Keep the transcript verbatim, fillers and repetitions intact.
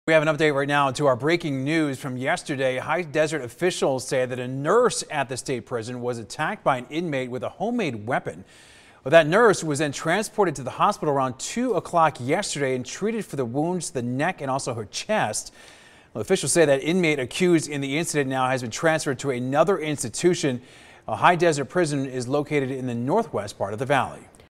We have an update right now to our breaking news from yesterday. High Desert officials say that a nurse at the state prison was attacked by an inmate with a homemade weapon. Well, that nurse was then transported to the hospital around two o'clock yesterday and treated for the wounds to the neck and also her chest. Well, officials say that inmate accused in the incident now has been transferred to another institution. A High Desert prison is located in the northwest part of the valley.